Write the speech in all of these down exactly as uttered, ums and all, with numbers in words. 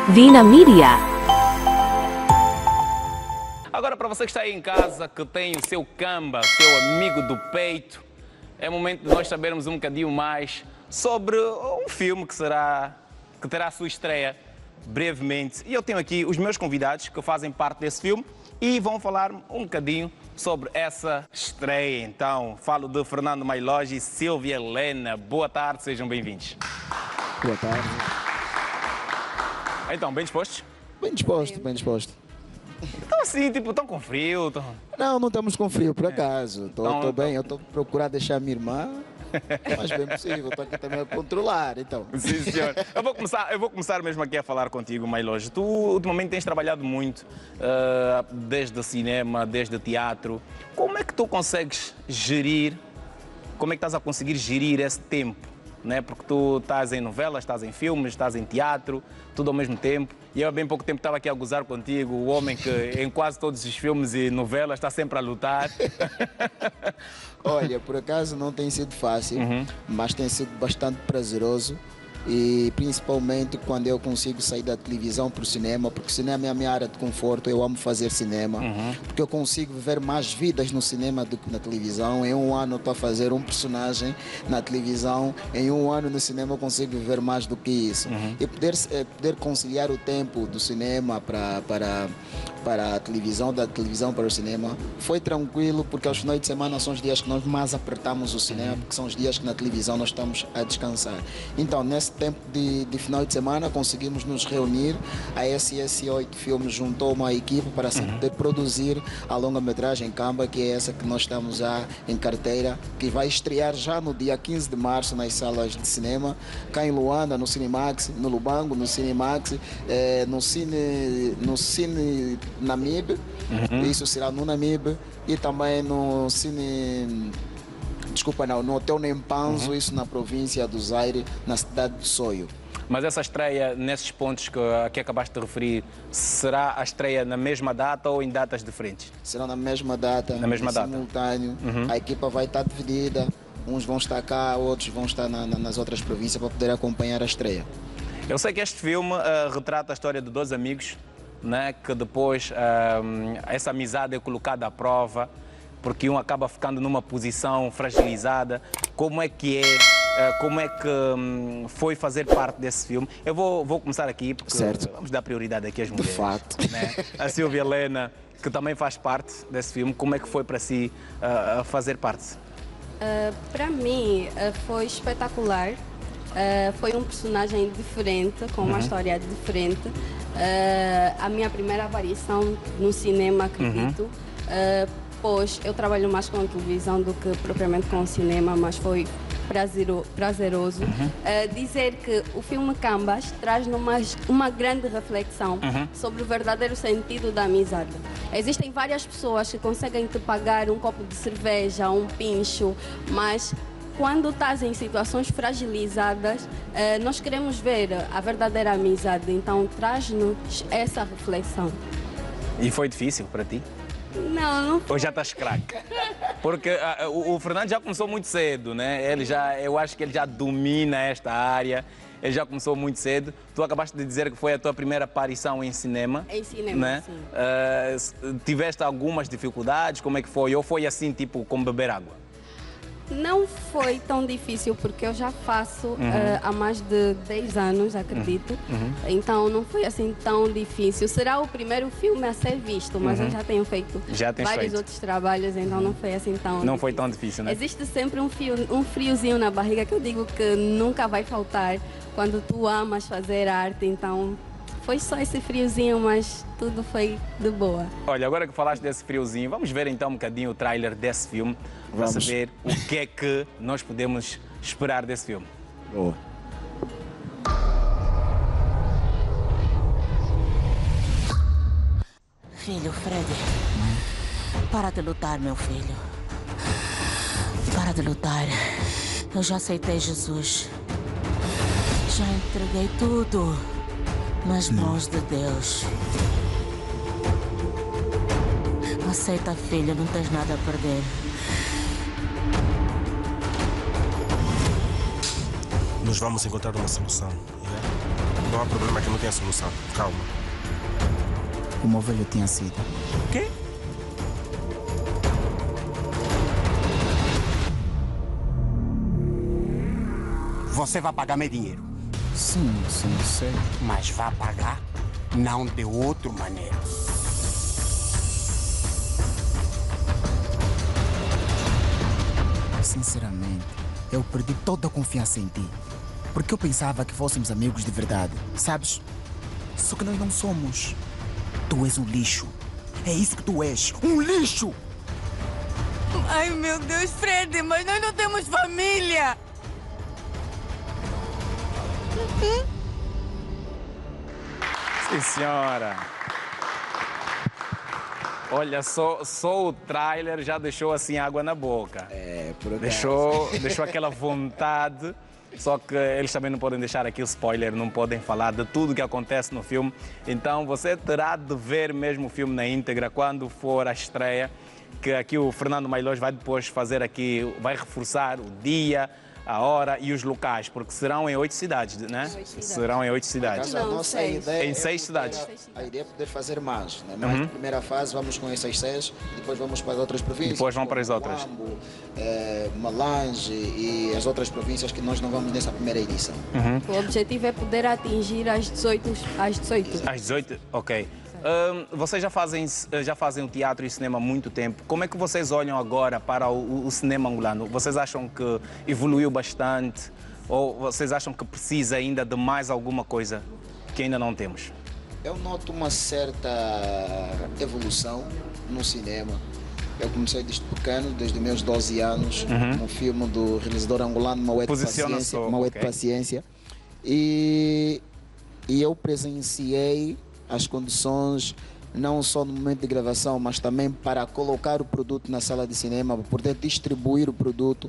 Vina Media. Agora, para você que está aí em casa, que tem o seu camba, seu amigo do peito, é momento de nós sabermos um bocadinho mais sobre um filme que será, que terá a sua estreia brevemente. E eu tenho aqui os meus convidados que fazem parte desse filme e vão falar um bocadinho sobre essa estreia. Então, falo de Fernando Mailoge e Silvia Helena. Boa tarde, sejam bem-vindos. Boa tarde. Então, bem dispostos? Bem disposto, bem disposto. Então assim, tipo, estão com frio? Tão... Não, não estamos com frio, por acaso. Estou Então, bem, eu estou a procurar deixar a minha irmã o mais bem possível. Estou aqui também a controlar, então. Sim, senhor. Eu vou começar, eu vou começar mesmo aqui a falar contigo, Mailoge. Tu, ultimamente, tens trabalhado muito, uh, desde o cinema, desde o teatro. Como é que tu consegues gerir, como é que estás a conseguir gerir esse tempo? Né? Porque tu estás em novelas, estás em filmes, estás em teatro, tudo ao mesmo tempo. E eu há bem pouco tempo estava aqui a gozar contigo, o homem que em quase todos os filmes e novelas está sempre a lutar. Olha, por acaso não tem sido fácil, Uhum. mas tem sido bastante prazeroso. E principalmente quando eu consigo sair da televisão para o cinema, porque o cinema é a minha área de conforto, eu amo fazer cinema, Uhum. porque eu consigo viver mais vidas no cinema do que na televisão. Em um ano eu estou a fazer um personagem na televisão, em um ano no cinema eu consigo viver mais do que isso. Uhum. E poder, eh, poder conciliar o tempo do cinema para, para, para a televisão, da televisão para o cinema, foi tranquilo, porque aos finais de semana são os dias que nós mais apertamos o cinema, porque são os dias que na televisão nós estamos a descansar. Então, nesse tempo de, de final de semana conseguimos nos reunir. A S S oito Filmes juntou uma equipe para assim, Uhum. poder produzir a longa-metragem Camba, que é essa que nós estamos já em carteira, que vai estrear já no dia quinze de março nas salas de cinema, cá em Luanda, no Cinemax, no Lubango, no Cinemax, eh, no Cine, no Cine Namib, Uhum. isso será no Namib, e também no Cine... Desculpa, não, no Hotel Nempanzo, Uhum. isso na província do Zaire, na cidade de Soio. Mas essa estreia, nesses pontos que, que acabaste de referir, será a estreia na mesma data ou em datas diferentes? Serão na mesma data, Na mesma em data. simultâneo. Uhum. A equipa vai estar dividida, uns vão estar cá, outros vão estar na, na, nas outras províncias para poder acompanhar a estreia. Eu sei que este filme uh, retrata a história de dois amigos, né, que depois uh, essa amizade é colocada à prova, porque um acaba ficando numa posição fragilizada. Como é que é, uh, como é que um, foi fazer parte desse filme? Eu vou, vou começar aqui, porque Certo. vamos dar prioridade aqui às De mulheres. facto. Né? A Silvia Helena, que também faz parte desse filme, como é que foi para si uh, fazer parte? Uh, para mim uh, foi espetacular. Uh, foi um personagem diferente, com uma Uhum. história diferente. Uh, a minha primeira aparição no cinema, acredito. Uh, pois eu trabalho mais com a televisão do que propriamente com o cinema, mas foi prazero, prazeroso. Uhum. Uh, dizer que o filme Cambas traz uma, uma grande reflexão Uhum. sobre o verdadeiro sentido da amizade. Existem várias pessoas que conseguem te pagar um copo de cerveja, um pincho, mas quando estás em situações fragilizadas, eh, nós queremos ver a verdadeira amizade, então traz-nos essa reflexão. E foi difícil para ti? Não, não Ou já estás craque? Porque ah, o, o Fernando já começou muito cedo, né? Ele já, eu acho que ele já domina esta área. Ele já começou muito cedo. Tu acabaste de dizer que foi a tua primeira aparição em cinema. Em cinema, né? sim. Ah, s- tiveste algumas dificuldades? Como é que foi? Ou foi assim, tipo, como beber água? Não foi tão difícil porque eu já faço eh, há mais de dez anos, acredito. Então não foi assim tão difícil. Será o primeiro filme a ser visto, mas eu já tenho feito Já tens vários feito. outros trabalhos, então não foi assim tão Não difícil. foi tão difícil, né? Existe sempre um, fio, um friozinho na barriga que eu digo que nunca vai faltar quando tu amas fazer arte, então foi só esse friozinho, mas tudo foi de boa. Olha, agora que falaste desse friozinho, vamos ver então um bocadinho o trailer desse filme para Vamos. saber o que é que nós podemos esperar desse filme. Boa. Filho, Freddy, para de lutar, meu filho. Para de lutar. Eu já aceitei Jesus. Já entreguei tudo nas mãos de Deus. Aceita, filho, não tens nada a perder. Nós vamos encontrar uma solução. Yeah? Não há problema que não tenha solução. Calma. O meu velho tinha sido. Quê? Você vai pagar meu dinheiro. Sim, sim, sei. Mas vai pagar não de outra maneira. Sinceramente, eu perdi toda a confiança em ti. Porque eu pensava que fôssemos amigos de verdade, sabes? Só que nós não somos. Tu és um lixo. É isso que tu és, um lixo! Ai, meu Deus, Fred, mas nós não temos família! Sim, senhora. Olha, só, só o trailer já deixou assim água na boca. É, por acaso. Deixou, deixou aquela vontade. Só que eles também não podem deixar aqui o spoiler, não podem falar de tudo que acontece no filme. Então você terá de ver mesmo o filme na íntegra quando for a estreia, que aqui o Fernando Mailós vai depois fazer aqui, vai reforçar o dia, a hora e os locais, porque serão em oito cidades, né? Oito cidades. Serão em oito cidades. Mas a Não, nossa seis. ideia Em é seis poder- cidades. A ideia é poder fazer mais, né? Mas na primeira fase vamos com essas seis, depois vamos para as outras províncias. Depois vão para as como outras. Huambo, eh, Malange e as outras províncias que nós não vamos nessa primeira edição. O objetivo é poder atingir as dezoito. Às dezoito. Às dezoito? Ok. Hum, vocês já fazem, já fazem o teatro e cinema há muito tempo. Como é que vocês olham agora para o, o cinema angolano? Vocês acham que evoluiu bastante? Ou vocês acham que precisa ainda de mais alguma coisa que ainda não temos? Eu noto uma certa evolução no cinema. Eu comecei desde pequeno, desde os meus doze anos, no filme do realizador angolano Mauete Posiciona-se, Paciência. Mauete ok. Paciência. E, e eu presenciei as condições, não só no momento de gravação, mas também para colocar o produto na sala de cinema, para poder distribuir o produto.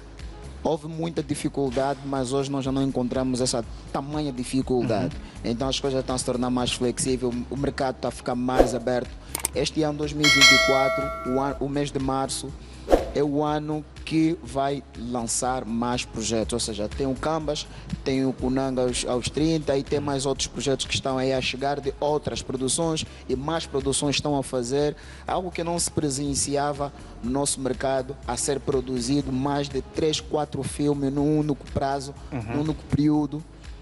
Houve muita dificuldade, mas hoje nós já não encontramos essa tamanha dificuldade. Então as coisas estão a se tornar mais flexíveis, o mercado está a ficar mais aberto. Este ano dois mil e vinte e quatro, o, ano, o mês de março, é o ano que vai lançar mais projetos. Ou seja, tem o Cambas, tem o Punanga aos, aos trinta e tem mais outros projetos que estão aí a chegar de outras produções e mais produções estão a fazer. Algo que não se presenciava no nosso mercado, a ser produzido mais de três, quatro filmes num único prazo, num único período.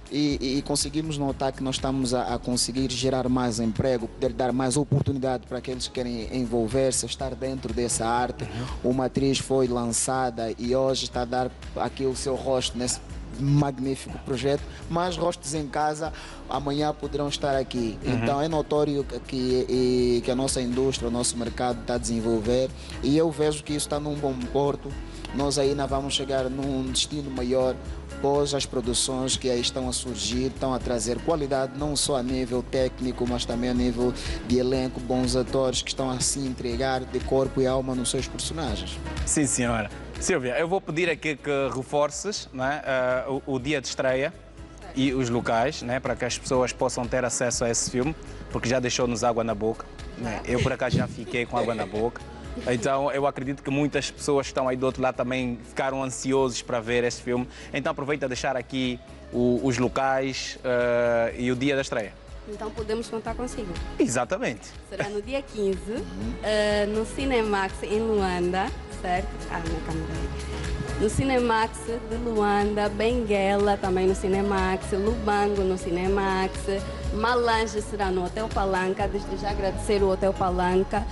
E, e conseguimos notar que nós estamos a, a conseguir gerar mais emprego, poder dar mais oportunidade para aqueles que querem envolver-se, estar dentro dessa arte. Uma atriz foi lançada e hoje está a dar aqui o seu rosto nesse magnífico projeto, mas rostos em casa amanhã poderão estar aqui. Então é notório que, que, que a nossa indústria, o nosso mercado está a desenvolver e eu vejo que isso está num bom porto. Nós ainda vamos chegar num destino maior, pois as produções que aí estão a surgir estão a trazer qualidade não só a nível técnico, mas também a nível de elenco, bons atores que estão a se entregar de corpo e alma nos seus personagens. Sim, senhora. Silvia, eu vou pedir aqui que reforces, né, uh, o, o dia de estreia e os locais, né, para que as pessoas possam ter acesso a esse filme, porque já deixou-nos água na boca. Né? Eu, por acaso, já fiquei com água na boca. Então, eu acredito que muitas pessoas que estão aí do outro lado também ficaram ansiosos para ver esse filme. Então, aproveita a deixar aqui o, os locais uh, e o dia da estreia. Então podemos contar consigo. Exatamente. Será no dia quinze, eh, no Cinemax em Luanda, certo? Ah, minha câmera aí. No Cinemax de Luanda, Benguela também no Cinemax, Lubango no Cinemax, Malange será no Hotel Palanca, desde já agradecer o Hotel Palanca.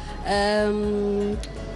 Ahm,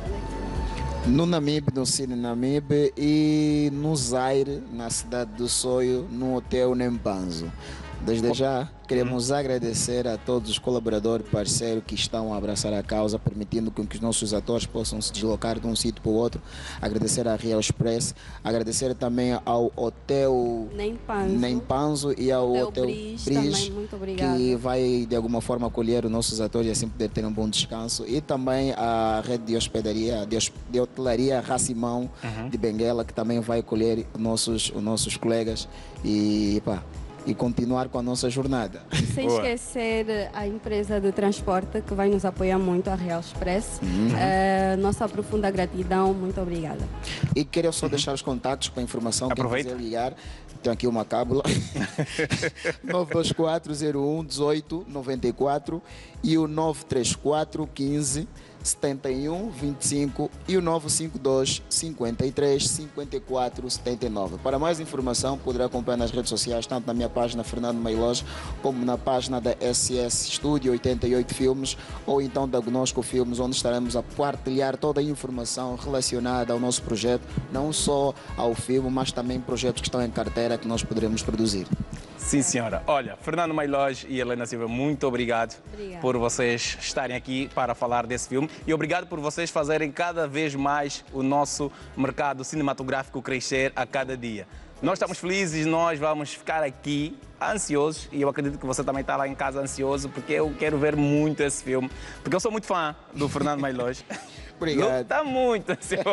No Namibe, no Cine Namibe e no Zaire, na cidade do Soio, no Hotel Nempanzo. Desde já, queremos agradecer a todos os colaboradores e parceiros que estão a abraçar a causa, permitindo com que os nossos atores possam se deslocar de um sítio para o outro. Agradecer à Real Express, agradecer também ao Hotel Nempanzo. Nempanzo e ao Hotel Hotel Bris Bris, também, muito obrigada. que vai de alguma forma acolher os nossos atores e assim poder ter um bom descanso. E também a rede de hospedaria, de, hos- de hotelaria Racimão de Benguela, que também vai acolher os nossos, os nossos colegas. E pá, e continuar com a nossa jornada. Sem Boa. esquecer a empresa de transporte que vai nos apoiar muito, a Real Express. Eh, nossa profunda gratidão, muito obrigada. E quero só deixar os contatos para informação, quem Aproveita. quiser ligar, tem aqui uma cábula, nove dois quatro zero um dezoito noventa e quatro e o nove três quatro quinze setenta e um vinte e cinco e o nove cinco dois cinquenta e três cinquenta e quatro setenta e nove. Para mais informação, poderá acompanhar nas redes sociais, tanto na minha página Fernando Mailoge, como na página da S S Studio oitenta e oito Filmes, ou então da Gnosco Filmes, onde estaremos a partilhar toda a informação relacionada ao nosso projeto, não só ao filme, mas também projetos que estão em carteira que nós poderemos produzir. Sim, senhora. Olha, Fernando Mailoge e Helena Silva, muito obrigado Obrigada. por vocês estarem aqui para falar desse filme e obrigado por vocês fazerem cada vez mais o nosso mercado cinematográfico crescer a cada dia. Nós estamos felizes, nós vamos ficar aqui ansiosos e eu acredito que você também está lá em casa ansioso porque eu quero ver muito esse filme, porque eu sou muito fã do Fernando Mailoge. Obrigado. Está muito ansioso.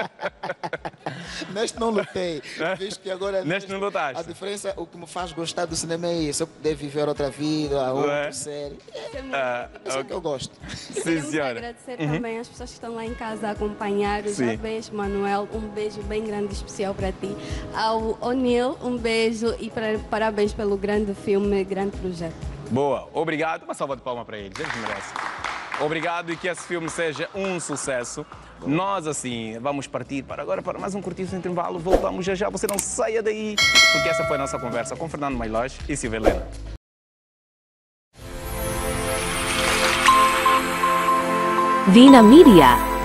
Neste não lutei, visto que agora Neste não lutaste. a diferença, o que me faz gostar do cinema é isso, eu poder viver outra vida, outra é? série, Ah, é isso que eu gosto. sim, Queremos senhora. agradecer também às pessoas que estão lá em casa a acompanhar. O Sim. Jabez, Manuel, um beijo bem grande e especial para ti. Ao O'Neill, um beijo e para- parabéns pelo grande filme, grande projeto. Boa, obrigado. Uma salva de palmas para eles, eles merecem. Obrigado e que esse filme seja um sucesso. Nós, assim, vamos partir para agora para mais um curtíssimo intervalo. Voltamos já já. Você não saia daí, porque essa foi a nossa conversa com Fernando Mailoge e Silvia Helena. Vina Media.